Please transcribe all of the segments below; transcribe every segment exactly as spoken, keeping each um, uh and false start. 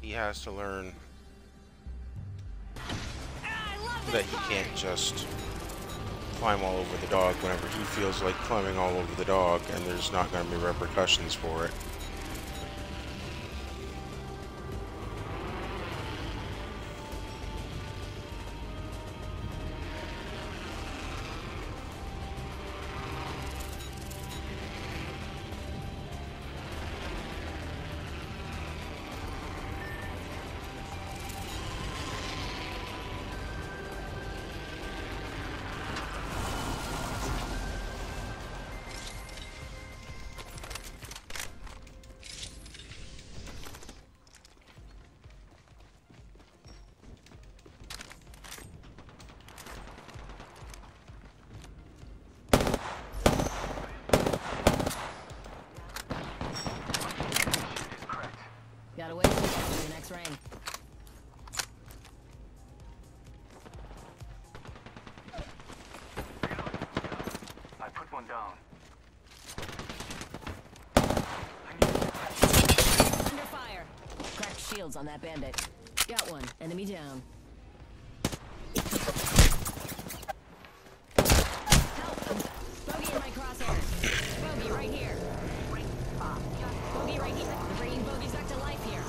he has to learn that he can't just climb all over the dog whenever he feels like climbing all over the dog, and there's not going to be repercussions for it. Gotta wait till you get to the next ring. I put one down. Under fire. Cracked shields on that bandit. Got one. Enemy down. Help! Bogey in my crosshairs. Bogey right here. Bogey right here. We're bringing bogeys back to life here.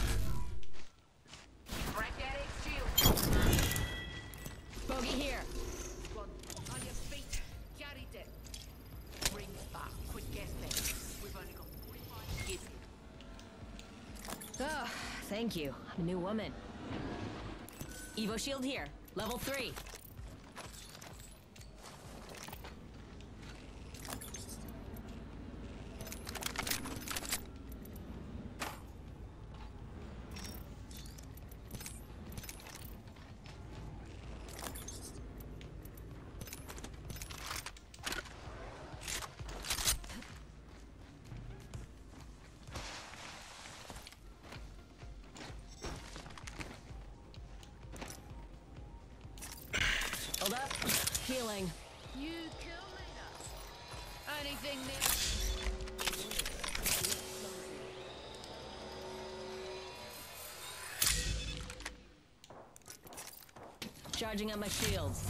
Bogey here. On your feet. Carry them. Bring it back. Quick gas tank. We've only got forty-five. Give it. Oh, thank you. I'm a new woman. Evo shield here. Level three. Hold up. Healing. You kill leader. Anything new? Charging on my shields.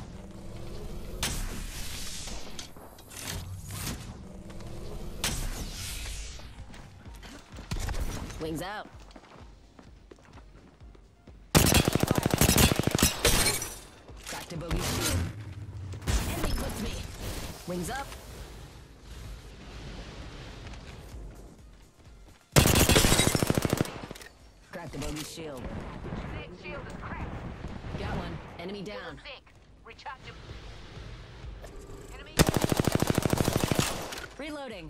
Wings out. Back to bogey shield. Enemy clipped me. Wings up. Cracked the bogey shield. That shield is cracked. Got one. Enemy down. Think. Recharge him. Enemy. Reloading.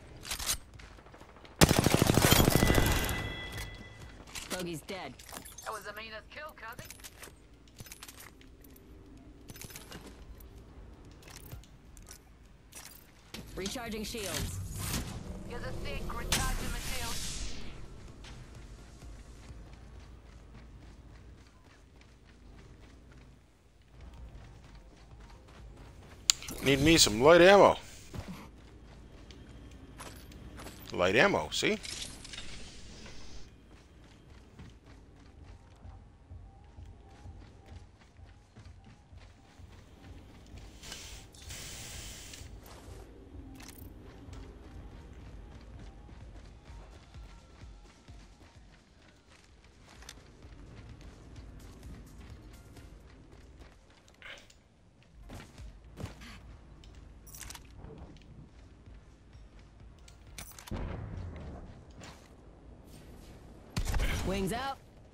Bogey's dead. That was the meanest kill, cousin. Recharging shields. Here's a stick. Recharge him a shield. Need me some light ammo. Light ammo, see? Wings out.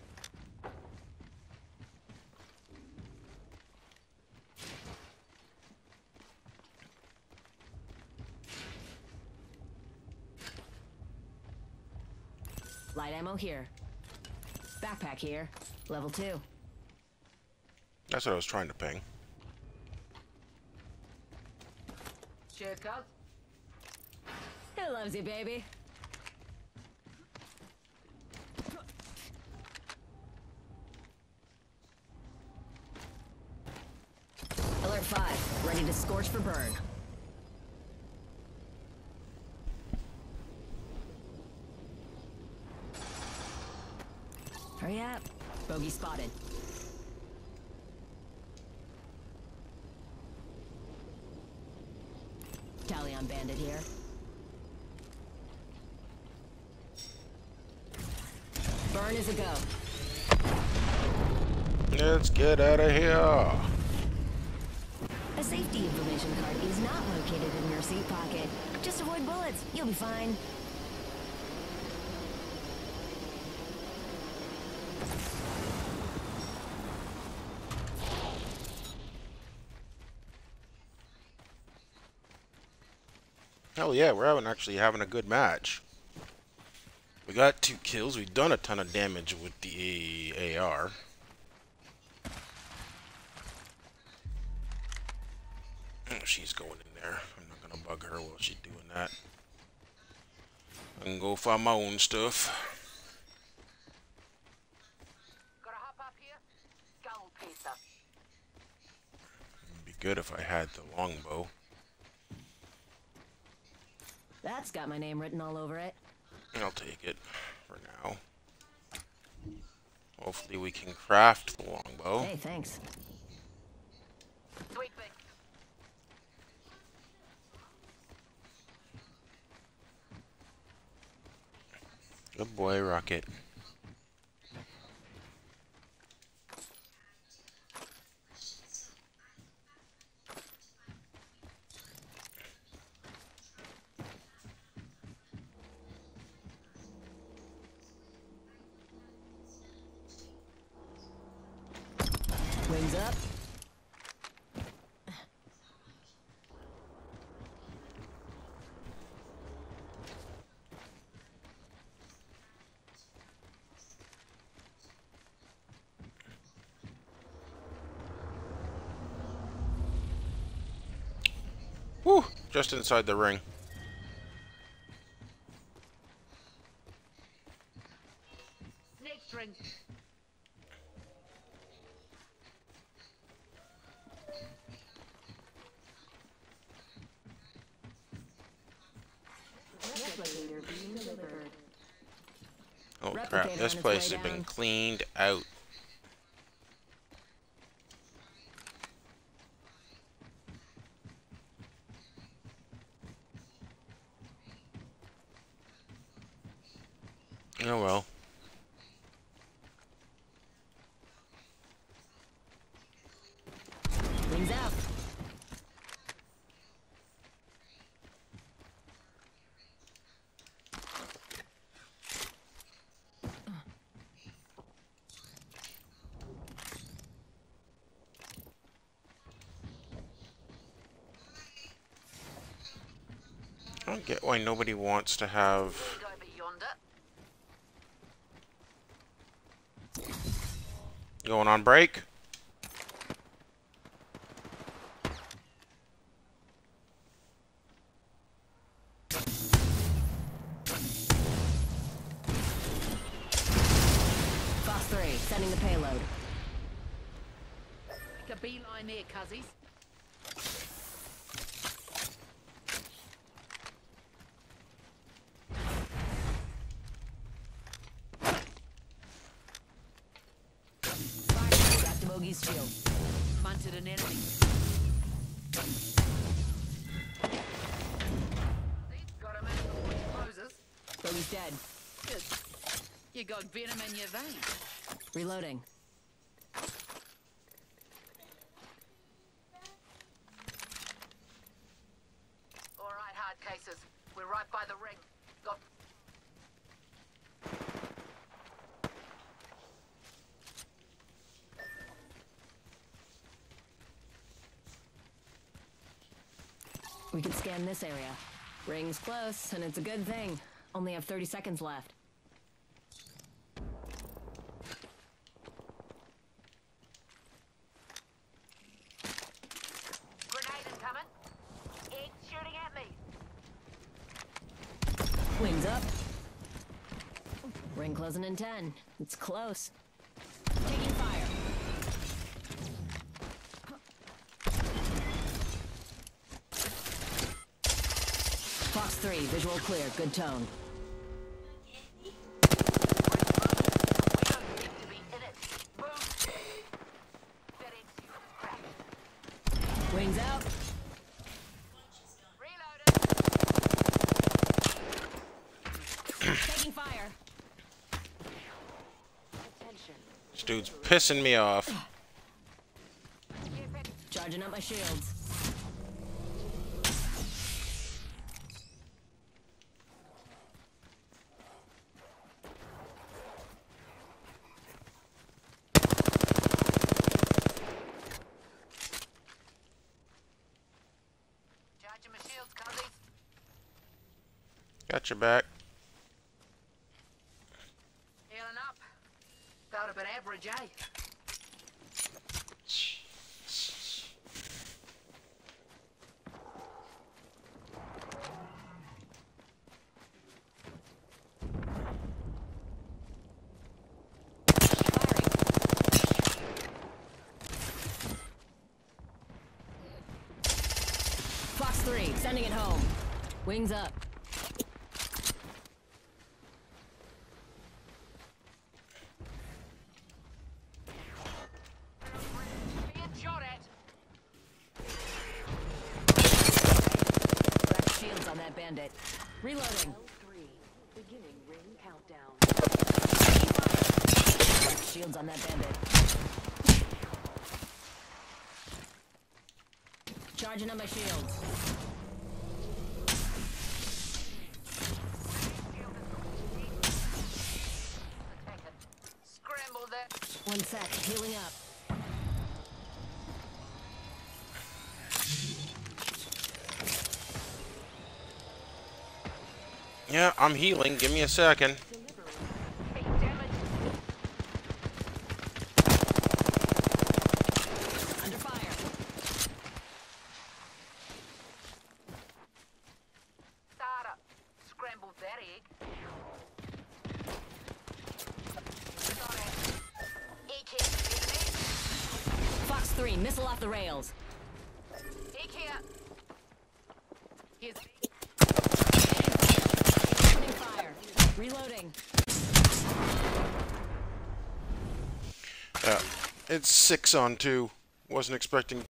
Light ammo here. Backpack here. Level two. That's what I was trying to ping. Cheers, cuz. Who loves you, baby? Alert five. Ready to scorch for burn. Hurry up. Bogey spotted. Talion bandit here. Burn is a go. Let's get out of here. A safety information card is not located in your seat pocket. Just avoid bullets. You'll be fine. Hell yeah, we're having actually having a good match. We got two kills. We've done a ton of damage with the A R. Oh, she's going in there. I'm not gonna bug her while she's doing that. I can go find my own stuff. Gotta hop up here. Gold pizza. It'd be good if I had the longbow. That's got my name written all over it. I'll take it for now. Hopefully we can craft the longbow. Hey, thanks. Sweet thing. Good boy, Rocket. Wings up. Whew! Just inside the ring. Next ring. Oh Replicator crap, on this its place way has been down. cleaned out. Oh well. Wings out. I don't get why nobody wants to have Go over yonder. going on break. Boss three, sending the payload. Make a beeline there, cuzzies. Got the bogey's shield. Munted an enemy. Got him in before he closes. Bogey's dead. Good. You got venom in your veins. Reloading. All right, hard cases. We're right by the ring. Got We can scan this area. Ring's close, and it's a good thing. Only have thirty seconds left. grenade incoming. It's shooting at me. Wings up. Ring closing in ten. It's close. Taking fire. Fox three, visual clear, good tone. We don't get position. This dude's pissing me off. Charging up my shields. Charging my shields, Cuzzies. Got your back. Healing up. Thought about average, eh? Fox three, sending it home. Wings up. Being shot at. Crack shields on that bandit. Reloading. three. Beginning ring countdown. Crack shields on that bandit. Charging up my shields. Scramble that. One sec, healing up. Yeah, I'm healing. Give me a second. Hey, damn it. Under fire. Start up. Scramble that egg. Shot at. Egg here. Enemy. Fox three, missile off the rails. Egg here. Here's Opening fire. Reloading. Yeah, it's six on two. Wasn't expecting